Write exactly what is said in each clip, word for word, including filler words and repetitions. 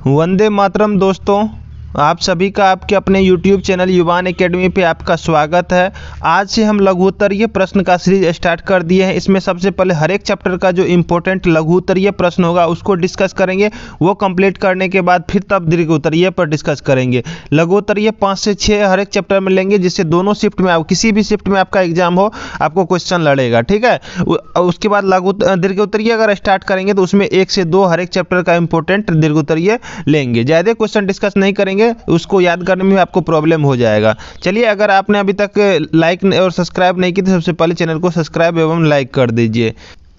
वंदे मातरम दोस्तों, आप सभी का आपके अपने यूट्यूब चैनल युवान एकेडमी पे आपका स्वागत है। आज से हम लघु उत्तरीय प्रश्न का सीरीज स्टार्ट कर दिए हैं। इसमें सबसे पहले हर एक चैप्टर का जो इम्पोर्टेंट लघु उत्तरीय प्रश्न होगा उसको डिस्कस करेंगे। वो कंप्लीट करने के बाद फिर तब दीर्घ उत्तरीय पर डिस्कस करेंगे। लघु उत्तरीय पाँच से छः हर एक चैप्टर में लेंगे, जिससे दोनों शिफ्ट में आप किसी भी शिफ्ट में आपका एग्जाम हो आपको क्वेश्चन लड़ेगा, ठीक है। उसके बाद लघु दीर्घ उत्तरीय अगर स्टार्ट करेंगे तो उसमें एक से दो हर एक चैप्टर का इंपॉर्टेंट दीर्घ उत्तरीय लेंगे। ज़्यादा क्वेश्चन डिस्कस नहीं करेंगे, उसको याद करने में आपको प्रॉब्लम हो जाएगा। चलिए, अगर आपने अभी तक लाइक और सब्सक्राइब नहीं की तो सबसे पहले चैनल को सब्सक्राइब एवं लाइक कर दीजिए।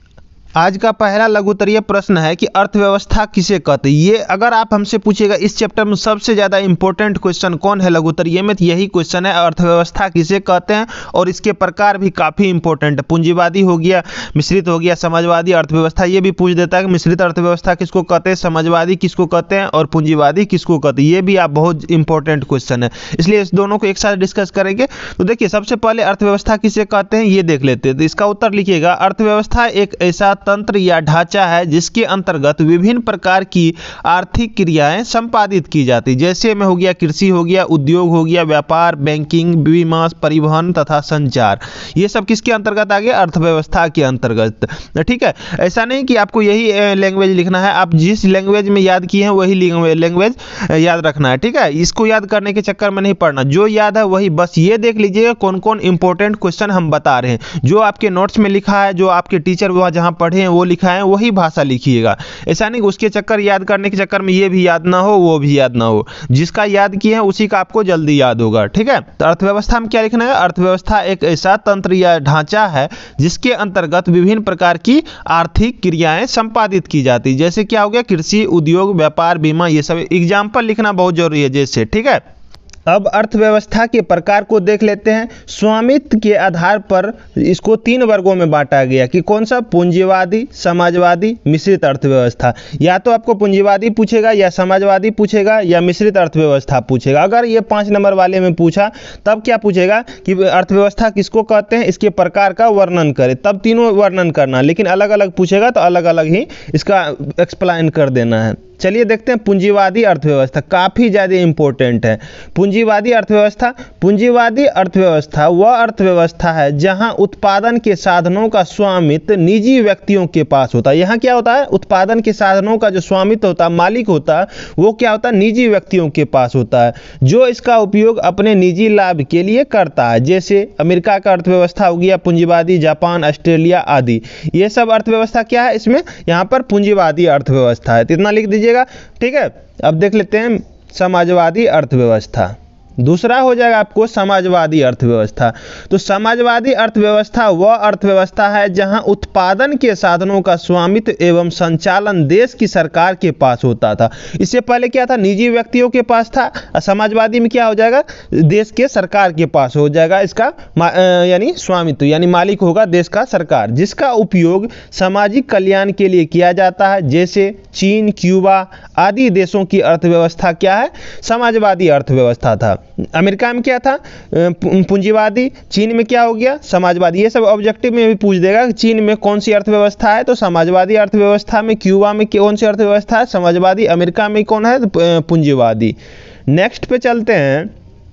आज का पहला लघु उत्तरीय प्रश्न है कि अर्थव्यवस्था किसे कहते हैं। ये अगर आप हमसे पूछेगा इस चैप्टर में सबसे ज़्यादा इंपॉर्टेंट क्वेश्चन कौन है लघु उत्तरीय में, तो यही क्वेश्चन है, अर्थव्यवस्था किसे कहते हैं। और इसके प्रकार भी काफ़ी इंपॉर्टेंट है। पूंजीवादी हो गया, मिश्रित हो गया, समाजवादी अर्थव्यवस्था। ये भी पूछ देता है कि मिश्रित अर्थव्यवस्था किसको कहते हैं, समाजवादी किसको कहते हैं और पूंजीवादी किसको कहते हैं। ये भी आप बहुत इंपॉर्टेंट क्वेश्चन है, इसलिए इस दोनों को एक साथ डिस्कस करेंगे। तो देखिए, सबसे पहले अर्थव्यवस्था किसे कहते हैं ये देख लेते हैं। तो इसका उत्तर लिखिएगा, अर्थव्यवस्था एक ऐसा तंत्र या ढांचा है जिसके अंतर्गत विभिन्न प्रकार की आर्थिक क्रियाएं संपादित की जाती, जैसे में हो गया कृषि हो गया, उद्योग हो गया, व्यापार, बैंकिंग, बीमा, परिवहन तथा संचार। ये सब किसके अंतर्गत आ गया, अर्थव्यवस्था के अंतर्गत, ठीक है। ऐसा नहीं कि आपको यही लैंग्वेज लिखना है, आप जिस लैंग्वेज में याद किए हैं वही लैंग्वेज याद रखना है, ठीक है। इसको याद करने के चक्कर में नहीं पड़ना, जो याद है वही। बस ये देख लीजिएगा कौन कौन इंपॉर्टेंट क्वेश्चन हम बता रहे हैं। जो आपके नोट्स में लिखा है, जो आपके टीचर वहाँ जहाँ पढ़े हैं वो लिखा है, वही भाषा लिखिएगा। ऐसा नहीं उसके चक्कर याद करने के चक्कर में ये भी याद ना हो वो भी याद ना हो। जिसका याद किए हैं उसी का आपको जल्दी याद होगा, ठीक है। तो अर्थव्यवस्था में क्या लिखना है, अर्थव्यवस्था एक ऐसा तंत्र या ढांचा है जिसके अंतर्गत विभिन्न प्रकार की आर्थिक क्रियाएं संपादित की जाती, जैसे क्या हो गया कृषि, उद्योग, व्यापार, बीमा। ये सब एग्जाम्पल लिखना बहुत जरूरी है जैसे, ठीक है। अब अर्थव्यवस्था के प्रकार को देख लेते हैं। स्वामित्व के आधार पर इसको तीन वर्गों में बांटा गया कि कौन सा, पूंजीवादी, समाजवादी, मिश्रित अर्थव्यवस्था। या तो आपको पूंजीवादी पूछेगा या समाजवादी पूछेगा या मिश्रित अर्थव्यवस्था पूछेगा। अगर ये पाँच नंबर वाले में पूछा तब क्या पूछेगा कि अर्थव्यवस्था किसको कहते हैं, इसके प्रकार का वर्णन करें, तब तीनों वर्णन करना। लेकिन अलग अलग पूछेगा तो अलग अलग ही इसका एक्सप्लेन कर देना है। चलिए देखते हैं पूंजीवादी अर्थव्यवस्था, काफ़ी ज़्यादा इंपॉर्टेंट है। पूंजीवादी अर्थव्यवस्था पूंजीवादी अर्थव्यवस्था वह अर्थव्यवस्था है जहां उत्पादन के साधनों का स्वामित्व निजी व्यक्तियों के पास होता है। यहाँ क्या होता है, उत्पादन के साधनों का जो स्वामित्व होता है, मालिक होता है, वो क्या होता है, निजी व्यक्तियों के पास होता है, जो इसका उपयोग अपने निजी लाभ के लिए करता है। जैसे अमेरिका का अर्थव्यवस्था हो गया पूंजीवादी, जापान, ऑस्ट्रेलिया आदि। ये सब अर्थव्यवस्था क्या है, इसमें यहाँ पर पूंजीवादी अर्थव्यवस्था है। इतना लिख दीजिए, ठीक है। अब देख लेते हैं समाजवादी अर्थव्यवस्था। दूसरा हो जाएगा आपको समाजवादी अर्थव्यवस्था। तो समाजवादी अर्थव्यवस्था वह अर्थव्यवस्था है जहां उत्पादन के साधनों का स्वामित्व एवं संचालन देश की सरकार के पास होता था। इससे पहले क्या था, निजी व्यक्तियों के पास था। समाजवादी में क्या हो जाएगा, देश के सरकार के पास हो जाएगा इसका यानी स्वामित्व, यानी मालिक होगा देश का सरकार, जिसका उपयोग सामाजिक कल्याण के लिए किया जाता है। जैसे चीन, क्यूबा आदि देशों की अर्थव्यवस्था क्या है, समाजवादी अर्थव्यवस्था था। अमेरिका में क्या था, पूंजीवादी। चीन में क्या हो गया, समाजवादी। ये सब ऑब्जेक्टिव में भी पूछ देगा कि चीन में कौन सी अर्थव्यवस्था है, तो समाजवादी अर्थव्यवस्था में। क्यूबा में कौन सी अर्थव्यवस्था है, समाजवादी। अमेरिका में कौन है, पूंजीवादी। नेक्स्ट पे चलते हैं।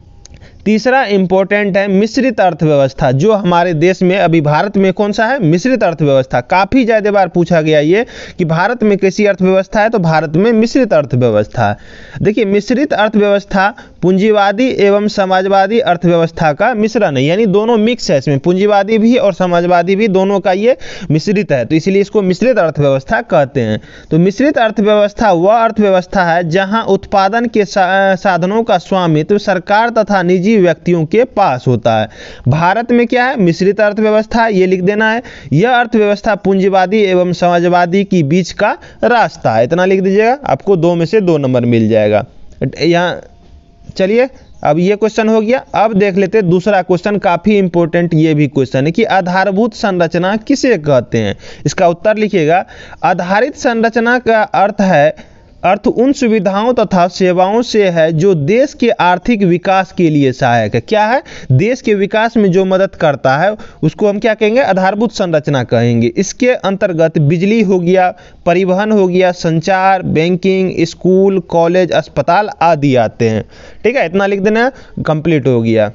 तीसरा इंपॉर्टेंट है मिश्रित अर्थव्यवस्था, जो हमारे देश में अभी भारत में कौन सा है, मिश्रित अर्थव्यवस्था। काफ़ी ज़्यादा बार पूछा गया ये कि भारत में कैसी अर्थव्यवस्था है, तो भारत में मिश्रित अर्थव्यवस्था है। देखिए, मिश्रित अर्थव्यवस्था पूंजीवादी एवं समाजवादी अर्थव्यवस्था का मिश्रण है, यानी दोनों मिक्स है। इसमें पूंजीवादी भी और समाजवादी भी दोनों का ये मिश्रित है, तो इसलिए इसको मिश्रित अर्थव्यवस्था कहते हैं। तो मिश्रित अर्थव्यवस्था वह अर्थव्यवस्था है जहाँ उत्पादन के साधनों का स्वामित्व सरकार तथा निजी व्यक्तियों के पास होता है। भारत में क्या है, मिश्रित अर्थव्यवस्था, ये लिख देना है। यह अर्थव्यवस्था पूंजीवादी एवं समाजवादी के बीच का रास्ता है। इतना लिख दीजिएगा, आपको दो में से दो नंबर मिल जाएगा यहाँ। चलिए, अब ये क्वेश्चन हो गया। अब देख लेते हैं दूसरा क्वेश्चन, काफ़ी इंपॉर्टेंट ये भी क्वेश्चन है कि आधारभूत संरचना किसे कहते हैं। इसका उत्तर लिखिएगा, आधारित संरचना का अर्थ है अर्थ उन सुविधाओं तथा सेवाओं से है जो देश के आर्थिक विकास के लिए सहायक है। क्या है? देश के विकास में जो मदद करता है उसको हम क्या कहेंगे? आधारभूत संरचना कहेंगे। इसके अंतर्गत बिजली हो गया, परिवहन हो गया, संचार, बैंकिंग, स्कूल, कॉलेज, अस्पताल आदि आते हैं। ठीक है, इतना लिख देना, कंप्लीट हो गया।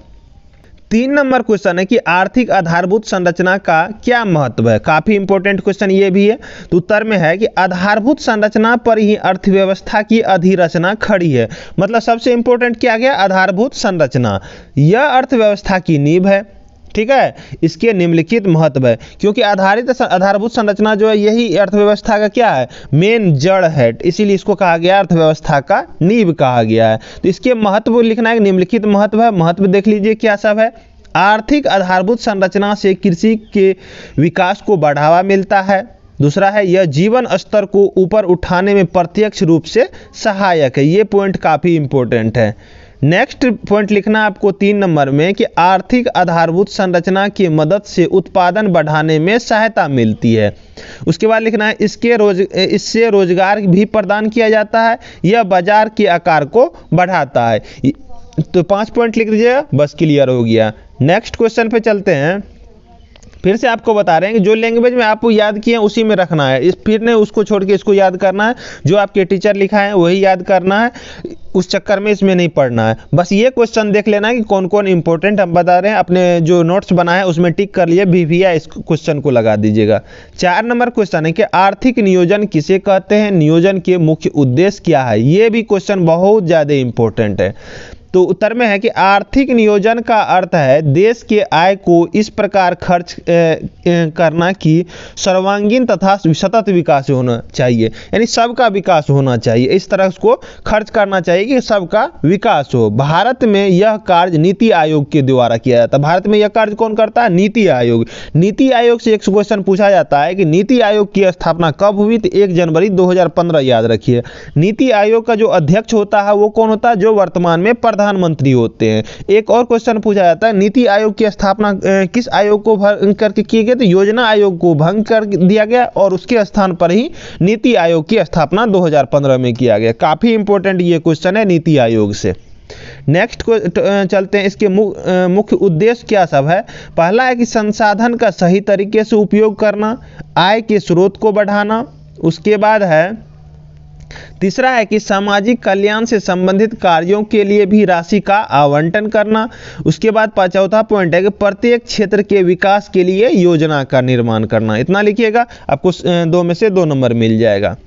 तीन नंबर क्वेश्चन है कि आर्थिक आधारभूत संरचना का क्या महत्व है। काफी इंपॉर्टेंट क्वेश्चन ये भी है। तो उत्तर में है कि आधारभूत संरचना पर ही अर्थव्यवस्था की अधिरचना खड़ी है। मतलब सबसे इंपॉर्टेंट क्या गया? आधारभूत संरचना। यह अर्थव्यवस्था की नींव है। ठीक है, इसके निम्नलिखित महत्व है, क्योंकि आधारित आधारभूत संरचना जो है यही अर्थव्यवस्था का क्या है? मेन जड़ है, इसीलिए इसको कहा गया अर्थव्यवस्था का नींव कहा गया है। तो इसके महत्व लिखना है, निम्नलिखित महत्व है। महत्व देख लीजिए क्या सब है। आर्थिक आधारभूत संरचना से कृषि के विकास को बढ़ावा मिलता है। दूसरा है, यह जीवन स्तर को ऊपर उठाने में प्रत्यक्ष रूप से सहायक है। ये पॉइंट काफी इंपॉर्टेंट है। नेक्स्ट पॉइंट लिखना आपको तीन नंबर में कि आर्थिक आधारभूत संरचना की मदद से उत्पादन बढ़ाने में सहायता मिलती है। उसके बाद लिखना है, इसके रोज इससे रोजगार भी प्रदान किया जाता है। यह बाजार के आकार को बढ़ाता है। तो पांच पॉइंट लिख दीजिएगा, बस क्लियर हो गया। नेक्स्ट क्वेश्चन पे चलते हैं। फिर से आपको बता रहे हैं कि जो लैंग्वेज में आपको याद किए उसी में रखना है। इस फिर ने उसको छोड़ के इसको याद करना है। जो आपके टीचर लिखा है वही याद करना है। उस चक्कर में इसमें नहीं पढ़ना है। बस ये क्वेश्चन देख लेना है कि कौन कौन इंपॉर्टेंट हम बता रहे हैं। अपने जो नोट्स बना है उसमें टिक कर लिए, वीवीआ इस क्वेश्चन को लगा दीजिएगा। चार नंबर क्वेश्चन है कि आर्थिक नियोजन किसे कहते हैं? नियोजन के मुख्य उद्देश्य क्या है? ये भी क्वेश्चन बहुत ज़्यादा इंपॉर्टेंट है। तो उत्तर में है कि आर्थिक नियोजन का अर्थ है देश के आय को इस प्रकार खर्च ए, ए, करना कि सर्वांगीण तथा सतत विकास होना चाहिए, यानी सबका विकास होना चाहिए। इस तरह उसको खर्च करना चाहिए कि सबका विकास हो। भारत में यह कार्य नीति आयोग के द्वारा किया जाता है। भारत में यह कार्य कौन करता है? नीति आयोग। नीति आयोग से एक क्वेश्चन पूछा जाता है कि नीति आयोग की स्थापना कब हुई? तो एक जनवरी दो हजार पंद्रह, याद रखिए। नीति आयोग का जो अध्यक्ष होता है वो कौन होता है? जो वर्तमान में प्रधानमंत्री होते हैं। एक और क्वेश्चन पूछा जाता है, नीति आयोग की स्थापना किस आयोग को भंग करके की गई? तो योजना आयोग को भंग कर दिया गया और उसके स्थान पर ही नीति आयोग की स्थापना दो हजार पंद्रह में किया गया। काफी इंपॉर्टेंट ये क्वेश्चन है नीति आयोग से। नेक्स्ट को चलते हैं, इसके मुख्य उद्देश्य क्या सब है। पहला है कि संसाधन का सही तरीके से उपयोग करना, आय के स्रोत को बढ़ाना। उसके बाद है तीसरा है कि सामाजिक कल्याण से संबंधित कार्यों के लिए भी राशि का आवंटन करना। उसके बाद चौथा पॉइंट है कि प्रत्येक क्षेत्र के विकास के लिए योजना का निर्माण करना। इतना लिखिएगा, आपको दो में से दो नंबर मिल जाएगा।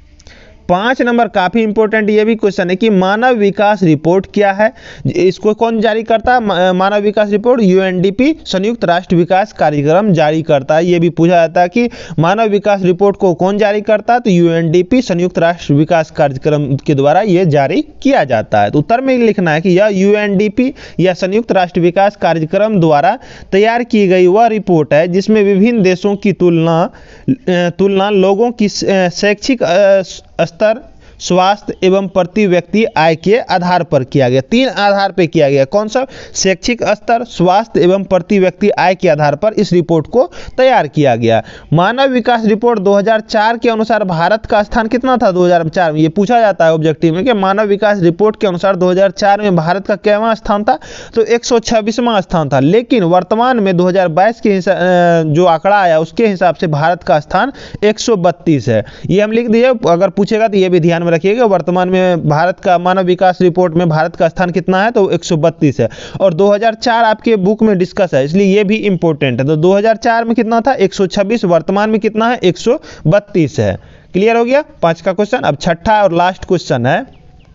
पांच नंबर काफी इंपॉर्टेंट ये भी क्वेश्चन है कि मानव विकास रिपोर्ट क्या है? इसको कौन जारी करता है? मानव विकास रिपोर्ट यूएनडीपी संयुक्त राष्ट्र विकास कार्यक्रम जारी करता है। ये भी पूछा जाता है कि मानव विकास रिपोर्ट को कौन जारी करता है? तो यूएनडीपी संयुक्त राष्ट्र विकास कार्यक्रम के द्वारा ये जारी किया जाता है। तो उत्तर में लिखना है कि यह यूएनडीपी या संयुक्त राष्ट्र विकास कार्यक्रम द्वारा तैयार की गई वह रिपोर्ट है जिसमें विभिन्न देशों की तुलना तुलना लोगों की शैक्षिक स्तर, स्वास्थ्य एवं प्रति व्यक्ति आय के आधार पर किया गया। तीन आधार पर किया गया। कौन सा? शैक्षिक स्तर, स्वास्थ्य एवं प्रति व्यक्ति आय के आधार पर इस रिपोर्ट को तैयार किया गया। मानव विकास रिपोर्ट दो हजार चार के अनुसार भारत का स्थान कितना था? दो हजार चार में ये पूछा जाता है ऑब्जेक्टिव में कि मानव विकास रिपोर्ट के अनुसार दो हजार चार में भारत का कैवां स्थान था? तो एक सौ छब्बीसवां स्थान था। लेकिन वर्तमान में दो हजार बाईस के जो आंकड़ा आया उसके हिसाब से भारत का स्थान एक सौ बत्तीस है। ये हम लिख दिए, अगर पूछेगा तो ये भी ध्यान में रखिएगा। वर्तमान में भारत का मानव विकास रिपोर्ट में भारत का स्थान कितना है? तो एक सौ बत्तीस है। और दो हजार चार आपके बुक में डिस्कस है, इसलिए ये भी इंपॉर्टेंट है। तो दो हजार चार में कितना था? एक सौ छब्बीस। वर्तमान में कितना है? एक सौ बत्तीस है। क्लियर हो गया पांच का क्वेश्चन। अब छठा और लास्ट क्वेश्चन है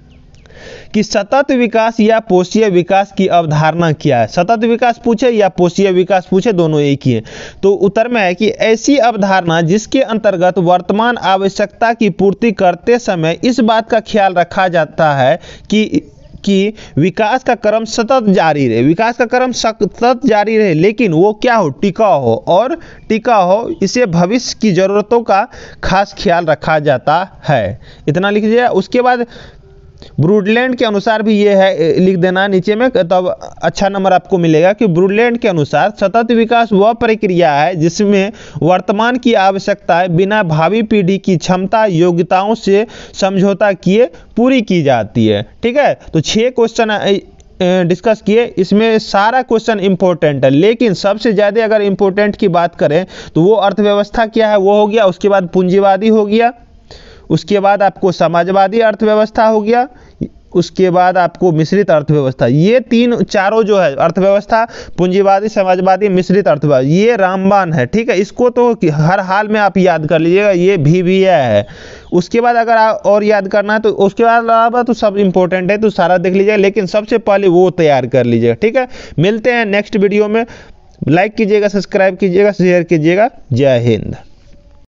कि सतत विकास या पोषीय विकास की अवधारणा क्या है? सतत विकास पूछे या पोषीय विकास पूछे, दोनों एक ही है। तो उत्तर में है कि ऐसी अवधारणा जिसके अंतर्गत वर्तमान आवश्यकता की पूर्ति करते समय इस बात का ख्याल रखा जाता है कि कि विकास का क्रम सतत जारी रहे। विकास का क्रम सतत जारी रहे, लेकिन वो क्या हो? टिका हो। और टिका हो, इसे भविष्य की जरूरतों का खास ख्याल रखा जाता है। इतना लिख लीजिए। उसके बाद ब्रूडलैंड के अनुसार भी ये है, लिख देना नीचे में, तब अच्छा नंबर आपको मिलेगा कि ब्रूडलैंड के अनुसार सतत विकास वह प्रक्रिया है जिसमें वर्तमान की आवश्यकताएं बिना भावी पीढ़ी की क्षमता योग्यताओं से समझौता किए पूरी की जाती है। ठीक है, तो छह क्वेश्चन डिस्कस किए, इसमें सारा क्वेश्चन इंपॉर्टेंट है, लेकिन सबसे ज़्यादा अगर इंपॉर्टेंट की बात करें तो वो अर्थव्यवस्था क्या है वो हो गया, उसके बाद पूंजीवादी हो गया, उसके बाद आपको समाजवादी अर्थव्यवस्था हो गया, उसके बाद आपको मिश्रित अर्थव्यवस्था। ये तीन चारों जो है अर्थव्यवस्था, पूंजीवादी, समाजवादी, मिश्रित अर्थव्यवस्था, ये रामबाण है। ठीक है, इसको तो हर हाल में आप याद कर लीजिएगा, ये भी भी है। उसके बाद अगर आप और याद करना है तो उसके बाद अलावा तो सब इंपॉर्टेंट है, तो सारा देख लीजिएगा, लेकिन सबसे पहले वो तैयार कर लीजिएगा। ठीक है, मिलते हैं नेक्स्ट वीडियो में। लाइक कीजिएगा, सब्सक्राइब कीजिएगा, शेयर कीजिएगा। जय हिंद।